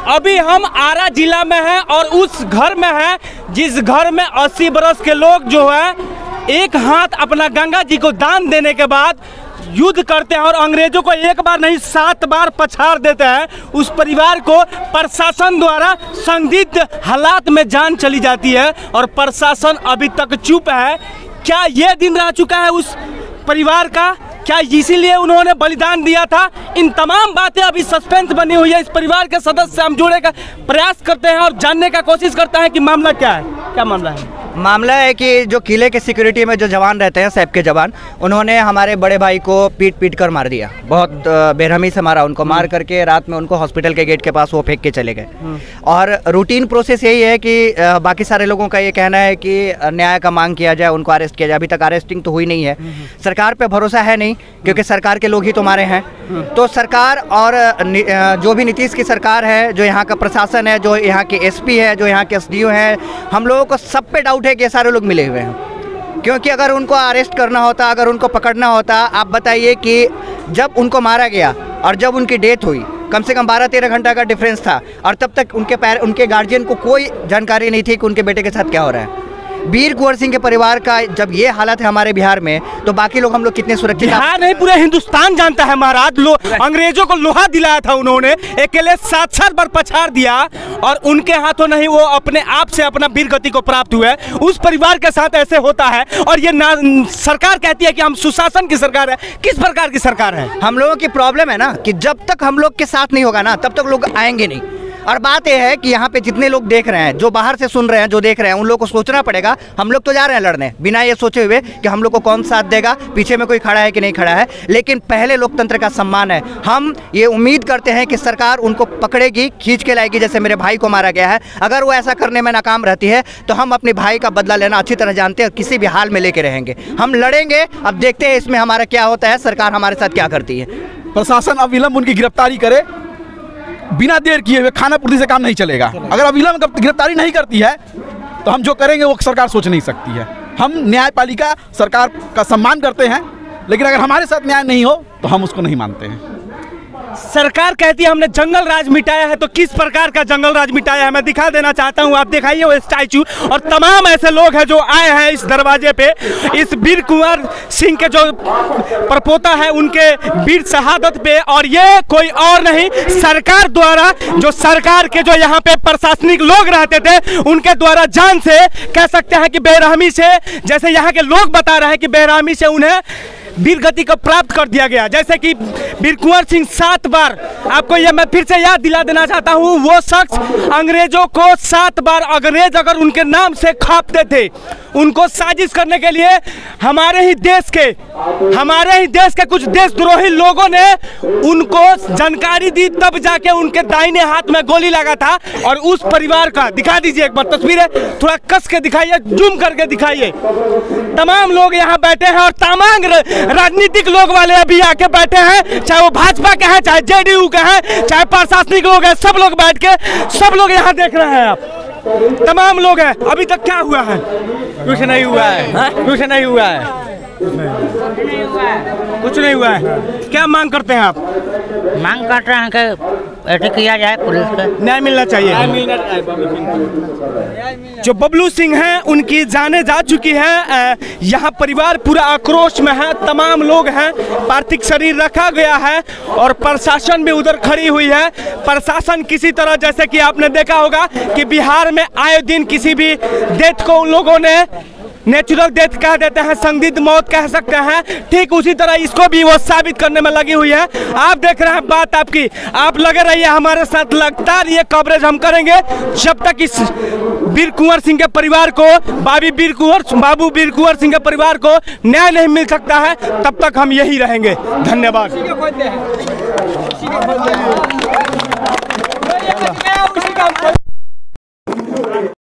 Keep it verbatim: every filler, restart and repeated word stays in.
अभी हम आरा जिला में हैं और उस घर में हैं जिस घर में अस्सी बरस के लोग जो है एक हाथ अपना गंगा जी को दान देने के बाद युद्ध करते हैं और अंग्रेजों को एक बार नहीं सात बार पछाड़ देते हैं। उस परिवार को प्रशासन द्वारा संदिग्ध हालात में जान चली जाती है और प्रशासन अभी तक चुप है। क्या यह दिन रह चुका है उस परिवार का? क्या इसीलिए उन्होंने बलिदान दिया था? इन तमाम बातें अभी सस्पेंस बनी हुई है। इस परिवार के सदस्य से हम जुड़ने का प्रयास करते हैं और जानने का कोशिश करते हैं कि मामला क्या है। क्या मामला है? मामला है कि जो किले के सिक्योरिटी में जो जवान रहते हैं, सैप के जवान, उन्होंने हमारे बड़े भाई को पीट पीट कर मार दिया। बहुत बेरहमी से मारा उनको, मार करके रात में उनको हॉस्पिटल के गेट के पास वो फेंक के चले गए। और रूटीन प्रोसेस यही है कि बाकी सारे लोगों का ये कहना है कि न्याय का मांग किया जाए, उनको अरेस्ट किया जाए। अभी तक अरेस्टिंग तो हुई नहीं है। सरकार पर भरोसा है नहीं, क्योंकि सरकार के लोग ही तो मारे हैं। तो सरकार और जो भी नीतीश की सरकार है, जो यहाँ का प्रशासन है, जो यहाँ के एस पी है, जो यहाँ के एस डी ओ हैं, हम लोगों को सब पे डाउट है कि सारे लोग मिले हुए हैं। क्योंकि अगर उनको अरेस्ट करना होता, अगर उनको पकड़ना होता, आप बताइए कि जब उनको मारा गया और जब उनकी डेथ हुई कम से कम बारह तेरह घंटा का डिफरेंस था और तब तक उनके पैर उनके गार्जियन को कोई जानकारी नहीं थी कि उनके बेटे के साथ क्या हो रहा है। वीर कुंवर सिंह के परिवार का जब ये हालत है हमारे बिहार में, तो बाकी लोग हम लोग कितने सुरक्षित? बिहार नहीं, पूरे हिंदुस्तान जानता है महाराज। लो अंग्रेजों को लोहा दिलाया था उन्होंने, अकेले सात सात बार पछाड़ दिया और उनके हाथों नहीं वो अपने आप से अपना वीर गति को प्राप्त हुए। उस परिवार के साथ ऐसे होता है और ये ना सरकार कहती है कि हम सुशासन की सरकार है। किस प्रकार की सरकार है? हम लोगों की प्रॉब्लम है ना कि जब तक हम लोग के साथ नहीं होगा ना, तब तक लोग आएंगे नहीं। और बात यह है कि यहाँ पे जितने लोग देख रहे हैं, जो बाहर से सुन रहे हैं, जो देख रहे हैं, उन लोगों को सोचना पड़ेगा। हम लोग तो जा रहे हैं लड़ने बिना ये सोचे हुए कि हम लोग को कौन साथ देगा, पीछे में कोई खड़ा है कि नहीं खड़ा है। लेकिन पहले लोकतंत्र का सम्मान है। हम ये उम्मीद करते हैं कि सरकार उनको पकड़ेगी, खींच के लाएगी, जैसे मेरे भाई को मारा गया है। अगर वो ऐसा करने में नाकाम रहती है तो हम अपने भाई का बदला लेना अच्छी तरह जानते हैं और किसी भी हाल में लेके रहेंगे। हम लड़ेंगे। अब देखते हैं इसमें हमारा क्या होता है, सरकार हमारे साथ क्या करती है। प्रशासन अविलंब उनकी गिरफ्तारी करे, बिना देर किए हुए। खानापूर्ति से काम नहीं चलेगा। अगर अविलंब गिरफ्तारी नहीं करती है तो हम जो करेंगे वो सरकार सोच नहीं सकती है। हम न्यायपालिका सरकार का सम्मान करते हैं, लेकिन अगर हमारे साथ न्याय नहीं हो तो हम उसको नहीं मानते हैं। सरकार कहती है हमने जंगल राज मिटाया है, तो किस प्रकार का जंगल राज मिटाया है मैं दिखा देना चाहता हूं। आप दिखाइए वो स्टैचू और तमाम ऐसे लोग हैं जो आए हैं इस दरवाजे पे। इस वीर कुंवर सिंह के जो परपोता है उनके वीर शहादत पे, और ये कोई और नहीं, सरकार द्वारा, जो सरकार के जो यहाँ पे प्रशासनिक लोग रहते थे उनके द्वारा जान से कह सकते हैं कि बेरहमी से, जैसे यहाँ के लोग बता रहे हैं कि बेरहमी से उन्हें वीर गति को प्राप्त कर दिया गया। जैसे कि वीर कुंवर सिंह सात बार, आपको यह मैं फिर से याद दिला देना चाहता हूं, वो शख्स अंग्रेजों को सात बार, अंग्रेज अगर उनके नाम से खापते थे, उनको साजिश करने के लिए हमारे ही देश के हमारे ही देश के कुछ देशद्रोही लोगों ने उनको जानकारी दी, तब जाके उनके दाहिने हाथ में गोली लगा था। और उस परिवार का दिखा दीजिए एक बार तस्वीरें, थोड़ा कस के दिखाइए, जूम करके दिखाइए। तमाम लोग यहाँ बैठे हैं और तमाम राजनीतिक लोग वाले अभी आके बैठे हैं, चाहे वो भाजपा के हैं, चाहे जेडीयू के हैं, चाहे प्रशासनिक लोग हैं, सब लोग बैठ के सब लोग यहाँ देख रहे हैं। आप तमाम लोग हैं। अभी तक क्या हुआ है? कुछ नहीं हुआ है, कुछ नहीं हुआ है, कुछ नहीं हुआ है। क्या मांग करते हैं आप? मांग करते हैं कि ऐसे किया जाए, पुलिस का न्याय मिलना चाहिए। जो बबलू सिंह हैं उनकी जाने जा चुकी है। यहाँ परिवार पूरा आक्रोश में है, तमाम लोग हैं, पार्थिव शरीर रखा गया है और प्रशासन भी उधर खड़ी हुई है। प्रशासन किसी तरह, जैसे कि आपने देखा होगा कि बिहार में आए दिन किसी भी डेथ को उन लोगों ने नेचुरल डेथ कह देते हैं, संदिग्ध मौत कह सकते हैं, ठीक उसी तरह इसको भी वो साबित करने में लगी हुई है। आप देख रहे हैं बात आपकी, आप लगे रहिए हमारे साथ, लगातार ये कवरेज हम करेंगे जब तक इस वीर कुंवर सिंह के परिवार को, बाबी वीर कुंवर बाबू वीर कुंवर सिंह के परिवार को न्याय नहीं मिल सकता है, तब तक हम यही रहेंगे। धन्यवाद।